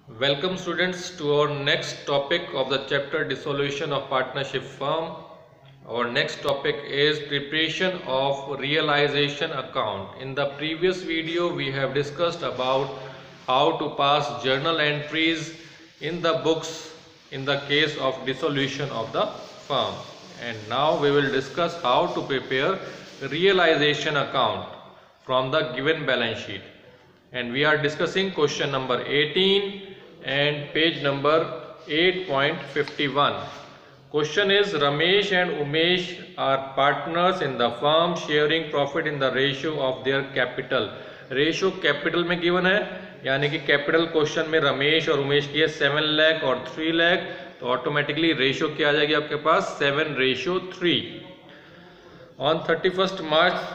Welcome students to our next topic of the chapter dissolution of partnership firm. Our next topic is preparation of realization account. In the previous video we have discussed about how to pass journal entries in the books in the case of dissolution of the firm. And now we will discuss how to prepare realization account from the given balance sheet. And we are discussing question number 18 and page number 8.51. Question is Ramesh and Umesh are partners in the firm sharing profit in the ratio of their capital. Ratio capital में given है, यानी कि capital question में रमेश और उमेश की है 7 लाख और 3 लाख, तो ऑटोमेटिकली रेशियो क्या आ जाएगी आपके पास 7:3. On 31st March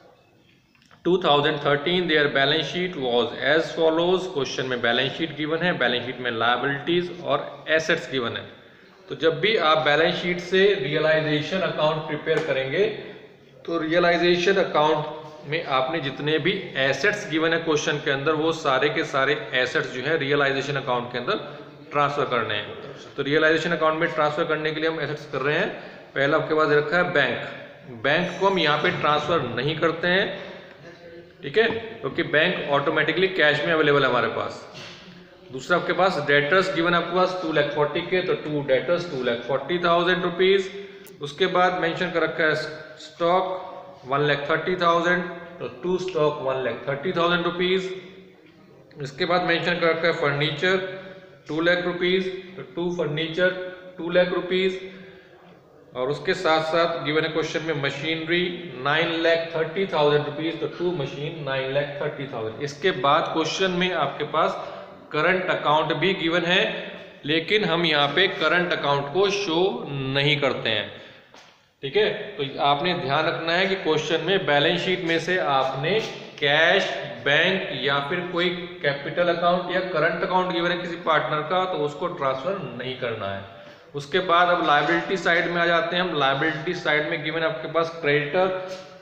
2013 there balance sheet was as follows. Question में बैलेंस शीट गिवन है, बैलेंस शीट में लायबिलिटीज और एसेट्स गिवन है. तो जब भी आप बैलेंस शीट से रियलाइजेशन अकाउंट प्रिपेयर करेंगे तो रियलाइजेशन अकाउंट में आपने जितने भी एसेट्स गिवन है क्वेश्चन के अंदर, वो सारे के सारे एसेट्स जो है रियलाइजेशन अकाउंट के अंदर ट्रांसफर करने हैं. तो रियलाइजेशन अकाउंट में ट्रांसफर करने के लिए हम एसेट्स कर रहे हैं. पहला आपके पास रखा है बैंक. बैंक को हम यहाँ पे ट्रांसफर नहीं करते हैं, ठीक है, क्योंकि बैंक ऑटोमेटिकली कैश में अवेलेबल है हमारे पास. दूसरा आपके पास डेटर्स गिवन आपके पास 2,40,000 के, तो 2 डेटर्स 2,40,000 रुपीज. उसके बाद मेंशन कर रखा है स्टॉक 1,30,000, तो 2 स्टॉक 1,30,000 रुपीज. इसके बाद मेंशन कर रखा है फर्नीचर 2 लाख रुपीज, तो 2 फर्नीचर 2 लाख रुपीज. और उसके साथ साथ गिवन है क्वेश्चन में मशीनरी 9,30,000 रुपीज, तो 2 मशीन 9,30,000. इसके बाद क्वेश्चन में आपके पास करंट अकाउंट भी गिवन है, लेकिन हम यहाँ पे करंट अकाउंट को शो नहीं करते हैं, ठीक है. तो आपने ध्यान रखना है कि क्वेश्चन में बैलेंस शीट में से आपने कैश, बैंक या फिर कोई कैपिटल अकाउंट या करंट अकाउंट गिवन है किसी पार्टनर का, तो उसको ट्रांसफर नहीं करना है. उसके बाद अब लायबिलिटी साइड में आ जाते हैं हम. लायबिलिटी साइड में गिवन आपके पास क्रेडिटर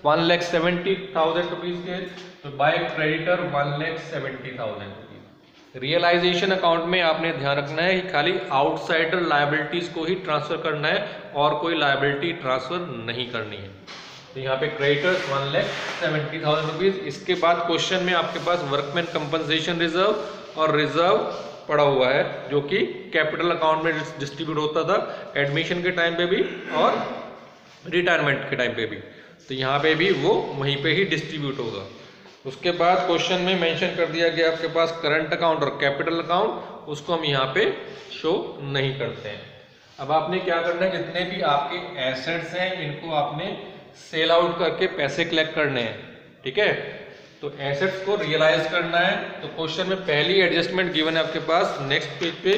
1,70,000 रुपीज के, तो by creditor 1,70,000 rupees. Realisation account में आपने ध्यान रखना है कि खाली आउटसाइडर लायबिलिटीज को ही ट्रांसफर करना है और कोई लायबिलिटी ट्रांसफर नहीं करनी है. तो यहाँ पे क्रेडिटर्स 1,70,000 रुपीज. इसके बाद क्वेश्चन में आपके पास वर्कमैन कंपनसेशन रिजर्व और रिजर्व पड़ा हुआ है, जो कि कैपिटल अकाउंट में डिस्ट्रीब्यूट होता था एडमिशन के टाइम पे भी और रिटायरमेंट के टाइम पे भी. तो यहाँ पे भी वो वहीं पे ही डिस्ट्रीब्यूट होगा. उसके बाद क्वेश्चन में मेंशन कर दिया गया आपके पास करंट अकाउंट और कैपिटल अकाउंट, उसको हम यहाँ पे शो नहीं करते हैं. अब आपने क्या करना है, जितने भी आपके एसेट्स हैं इनको आपने सेल आउट करके पैसे कलेक्ट करने हैं, ठीक है. तो एसेट्स को रियलाइज करना है. तो क्वेश्चन में पहली एडजस्टमेंट गिवन है आपके पास नेक्स्ट पेज पे.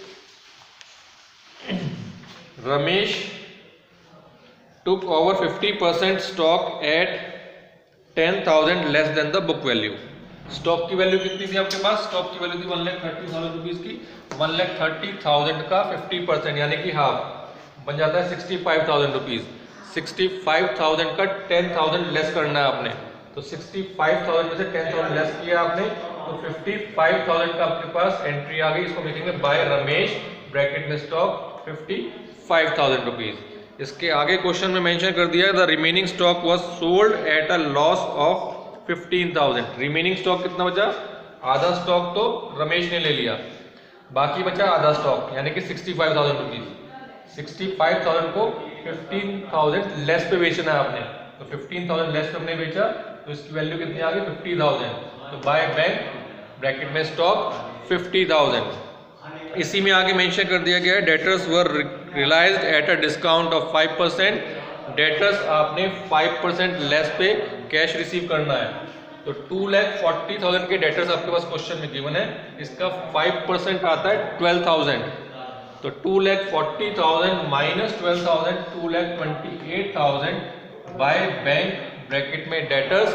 Ramesh took over 50% stock at 10,000 less than the book value. Stock की वैल्यू कितनी थी आपके पास? स्टॉक की वैल्यू थी 1,30,000 रुपीज की. 1,30,000 का 50% यानी कि हाफ बन जाता है 65,000 रुपीज. 65,000 का 10,000 लेस करना है आपने. तो 65,000 में से 10,000 लेस किया आपने, तो 55,000 का आपके पास एंट्री आ गई. इसको लिखेंगे बाय रमेश ब्रैकेट में स्टॉक 55,000 रुपीज. इसके आगे क्वेश्चन में मेंशन कर दिया the remaining stock was sold at a loss of 15,000. Remaining stock कितना बचा? आधा स्टॉक तो रमेश ने ले लिया, बाकी बचा आधा स्टॉक यानी कि 65,000 रुपीज. 65,000 को 15,000 लेस पे बेचना है आपने, तो 15,000 लेस पे हमने बेचा, तो इसकी वैल्यू कितनी आ गई 50,000. तो बाय बैंक ब्रैकेट में स्टॉक 50,000. इसी में आगे मेंशन कर दिया गया है debtors were realised at a discount of 5%. Debtors आपने 5% लेस पे कैश रिसीव करना है. तो 2,40,000 के डेटर्स आपके पास क्वेश्चन में गिवन है, इसका 5% आता है 12,000. तो 2,40,000 माइनस 12,000 2,28,000 बाय बैंक ब्रैकेट में डेटर्स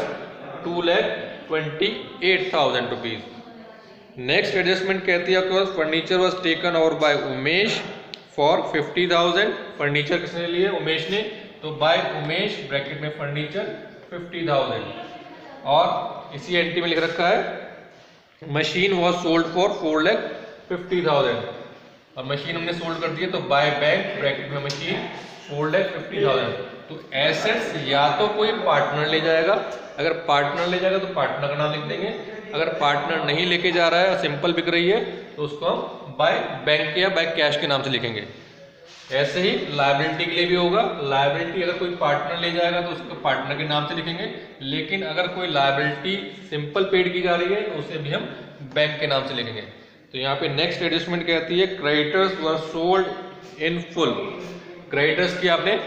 2,28,000 रुपीज. नेक्स्ट एडजस्टमेंट कहती है आपके पास furniture was taken over by Umesh for 50,000. Furniture किसने लिए? उमेश ने. तो बाय उमेश ब्रैकेट में फर्नीचर 50,000. और इसी एंट्री में लिख रखा है मशीन वॉज सोल्ड फॉर 50,000 और मशीन हमने सोल्ड कर दी है, तो बाय बैंक ब्रैकेट में मशीन सोल्ड है 50,000। तो एसेट्स या तो कोई पार्टनर ले जाएगा, अगर पार्टनर ले जाएगा तो पार्टनर का नाम लिख देंगे, अगर पार्टनर नहीं लेके जा रहा है और सिंपल बिक रही है तो उसको हम बाय बैंक या बाय कैश के नाम से लिखेंगे। ऐसे ही लायबिलिटी के लिए भी होगा, लायबिलिटी अगर कोई पार्टनर ले जाएगा तो उसको पार्टनर के नाम से लिखेंगे, लेकिन अगर कोई लायबिलिटी सिंपल पेड की जा रही है तो उसे भी हम बैंक के नाम से लिखेंगे। तो यहाँ पे नेक्स्ट एडजस्टमेंट कहती है creditors were sold in full. Creditors की आपने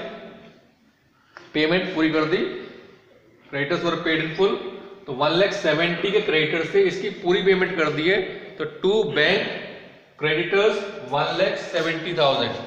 पेमेंट पूरी कर दी, creditors were paid in full, तो 1,70,000 के क्रेडिटर से इसकी पूरी पेमेंट कर दी है, तो टू बैंक क्रेडिटर्स 1,70,000।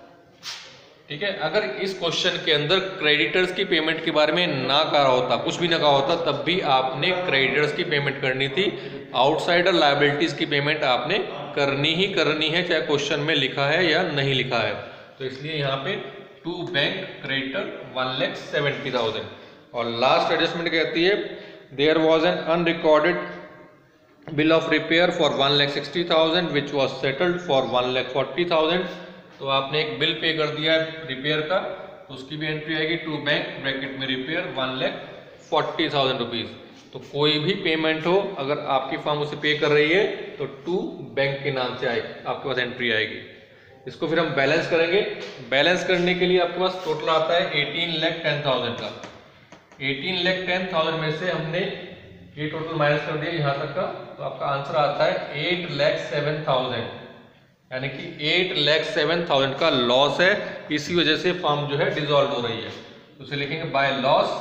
ठीक है, अगर इस क्वेश्चन के अंदर क्रेडिटर्स की पेमेंट के बारे में ना कहा होता, कुछ भी ना कहा होता, तब भी आपने क्रेडिटर्स की पेमेंट करनी थी। आउटसाइडर लायबिलिटीज की पेमेंट आपने करनी ही करनी है, चाहे क्वेश्चन में लिखा है या नहीं लिखा है। तो इसलिए यहाँ पे टू बैंक क्रेडिटर 1,70,000। और लास्ट एडजस्टमेंट कहती है there was an unrecorded bill of repair for 1,60,000 which was settled for 1,40,000। तो आपने एक बिल पे कर दिया है रिपेयर का, तो उसकी भी एंट्री आएगी टू बैंक ब्रैकेट में रिपेयर 1,40,000 रुपीज। तो कोई भी पेमेंट हो, अगर आपकी फर्म उसे पे कर रही है तो टू बैंक के नाम से आएगी, आपके पास एंट्री आएगी। इसको फिर हम बैलेंस करेंगे। बैलेंस करने के लिए आपके पास टोटल आता है 18,10,000 का। 18,10,000 में से हमने ये टोटल माइनस कर दिया यहाँ तक का, तो आपका आंसर आता है 8,07,000, यानी कि 8,07,000 का लॉस है। इसी वजह से फर्म जो है डिसॉल्व हो रही है, तो उसे लिखेंगे बाय लॉस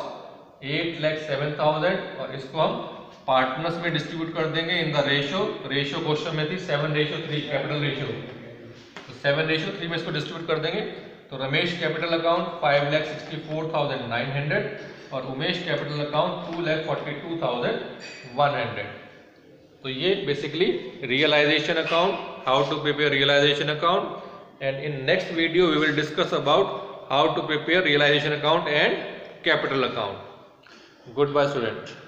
8,07,000 और इसको हम पार्टनर्स में डिस्ट्रीब्यूट कर देंगे in the ratio. Ratio question में थी 7:3 कैपिटल रेशियो, तो 7:3 में इसको डिस्ट्रीब्यूट कर देंगे। तो रमेश कैपिटल अकाउंट 5,64,900 और उमेश कैपिटल अकाउंट 2,42,100। तो ये basically realisation account, how to prepare realisation account, and in next video we will discuss about how to prepare realisation account and capital account. Goodbye student.